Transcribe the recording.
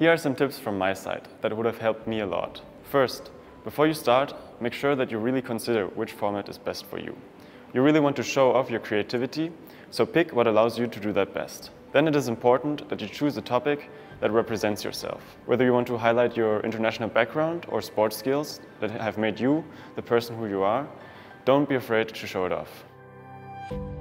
Here are some tips from my side that would have helped me a lot. First, before you start, make sure that you really consider which format is best for you. You really want to show off your creativity, so pick what allows you to do that best. Then it is important that you choose a topic that represents yourself. Whether you want to highlight your international background or sports skills that have made you the person who you are, don't be afraid to show it off.